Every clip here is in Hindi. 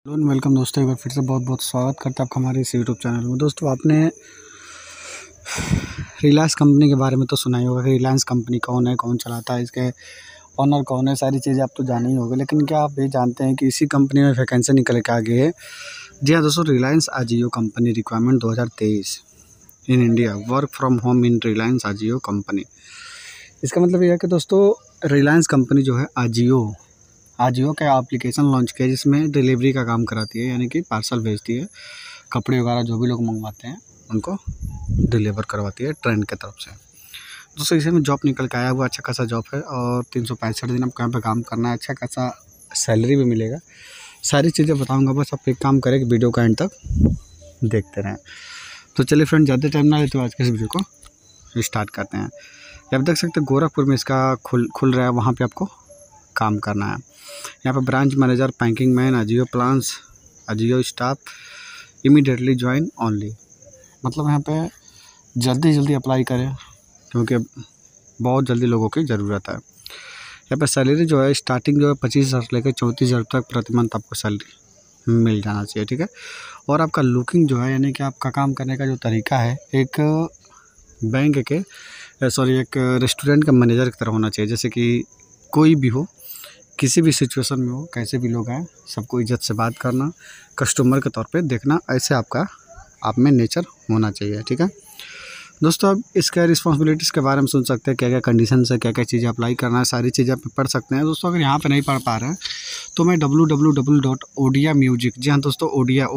हेलो वेलकम दोस्तों, एक बार फिर से बहुत बहुत स्वागत करता है आपका हमारे इस यूट्यूब चैनल में। दोस्तों, आपने रिलायंस कंपनी के बारे में तो सुना ही होगा कि रिलायंस कंपनी कौन है, कौन चलाता है, इसके ऑनर कौन है, सारी चीज़ें आप तो जान ही होंगे। लेकिन क्या आप ये जानते हैं कि इसी कंपनी में वैकेंसी निकल के आ गई है। जी हाँ दोस्तों, Reliance Ajio company requirement 2023 in India, work from home in Reliance Ajio company. इसका मतलब ये है कि दोस्तों, रिलायंस कंपनी जो है आजियो का एप्लीकेशन लॉन्च किया जिसमें डिलीवरी का काम कराती है, यानी कि पार्सल भेजती है, कपड़े वगैरह जो भी लोग मंगवाते हैं उनको डिलीवर करवाती है ट्रेंड की तरफ से। दोस्तों, इसी में जॉब निकल के आया हुआ, अच्छा खासा जॉब है और 365 दिन आपको यहाँ पे काम करना है, अच्छा खासा सैलरी भी मिलेगा। सारी चीज़ें बताऊँगा, बस आप एक काम करें कि वीडियो का एंड तक देखते रहें। तो चलिए फ्रेंड, ज़्यादा टाइम ना लेते हुए आज के इस वीडियो को स्टार्ट करते हैं। आप देख सकते हैं गोरखपुर में इसका खुल रहा है, वहाँ पे आपको काम करना है। यहाँ पर branch manager, packing man, Ajio plans, Ajio staff, immediately join only. मतलब यहाँ पे जल्दी अप्लाई करें क्योंकि बहुत जल्दी लोगों की ज़रूरत है। यहाँ पे सैलरी जो है स्टार्टिंग जो है 25,000 से लेकर 34,000 तक प्रति मंथ आपको सैलरी मिल जाना चाहिए, ठीक है। और आपका लुकिंग जो है, यानी कि आपका काम करने का जो तरीका है, एक बैंक के एक रेस्टोरेंट के मैनेजर की तरह होना चाहिए। जैसे कि कोई भी हो, किसी भी सिचुएशन में हो, कैसे भी लोग आए, सबको इज्जत से बात करना, कस्टमर के तौर पे देखना, ऐसे आप में नेचर होना चाहिए, ठीक है दोस्तों। अब इसके रिस्पॉन्सिबिलिटीज़ के बारे में सुन सकते हैं, क्या क्या कंडीशन है, क्या क्या चीज़ें अप्लाई करना है, सारी चीज़ें आप पढ़ सकते हैं। दोस्तों, अगर यहाँ पे नहीं पढ़ पा रहे हैं तो मैं www.odia music, जी हाँ दोस्तों, ओडिया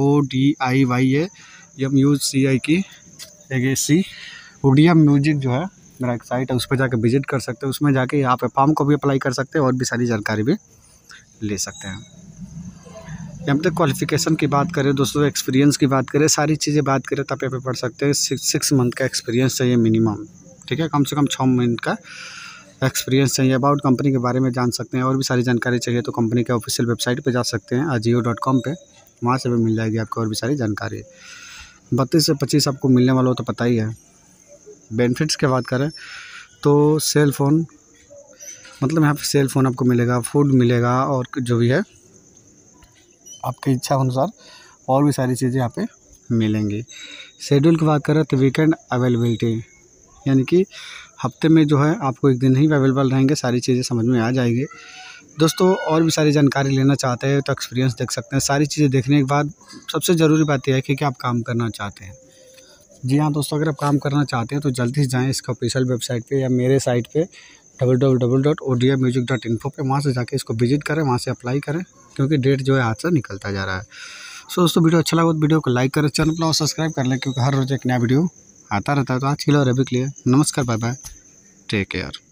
ODIYA की एक ओडिया म्यूजिक जो है मेरा एक साइट है, उस पर जाकर विजिट कर सकते हैं। उसमें जाके यहाँ पे फॉर्म को भी अप्लाई कर सकते हैं और भी सारी जानकारी भी ले सकते हैं। यहाँ पे क्वालिफ़िकेशन की बात करें दोस्तों, एक्सपीरियंस की बात करें, सारी चीज़ें बात करें तब यहाँ पे पढ़ सकते हैं। 6 मंथ का एक्सपीरियंस चाहिए मिनिमम, ठीक है, कम से कम 6 मंथ का एक्सपीरियंस चाहिए। अबाउट कंपनी के बारे में जान सकते हैं और भी सारी जानकारी चाहिए तो कंपनी के ऑफिशियल वेबसाइट पर जा सकते हैं, ajio.com पे, वहाँ से भी मिल जाएगी आपको और भी सारी जानकारी। 32 से 25 आपको मिलने वाला हो तो पता ही है। बेनिफिट्स की बात करें तो सेल फ़ोन, मतलब यहाँ पे सेल फ़ोन आपको मिलेगा, फूड मिलेगा और जो भी है आपकी इच्छा अनुसार और भी सारी चीज़ें यहाँ पे मिलेंगी। शेड्यूल की बात करें तो वीकेंड अवेलेबिलिटी, यानी कि हफ्ते में जो है आपको एक दिन ही अवेलेबल रहेंगे, सारी चीज़ें समझ में आ जाएगी। दोस्तों, और भी सारी जानकारी लेना चाहते हैं तो एक्सपीरियंस देख सकते हैं। सारी चीज़ें देखने के बाद सबसे ज़रूरी बात यह है कि आप काम करना चाहते हैं। जी हाँ दोस्तों, अगर आप काम करना चाहते हैं तो जल्दी से जाएँ इसका ऑफिशियल वेबसाइट पे या मेरे साइट पे www.odiamusic.info पे, वहाँ से जाके इसको विजिट करें, वहाँ से अप्लाई करें क्योंकि डेट जो है हाथ से निकलता जा रहा है। सो दोस्तों, वीडियो अच्छा लगा तो वीडियो को लाइक करें, चैनल को सब्सक्राइब कर लें क्योंकि हर रोज़ एक नया वीडियो आता रहता है। तो आज के लिए और अभी के लिए नमस्कार, बाय बाय, टेक केयर।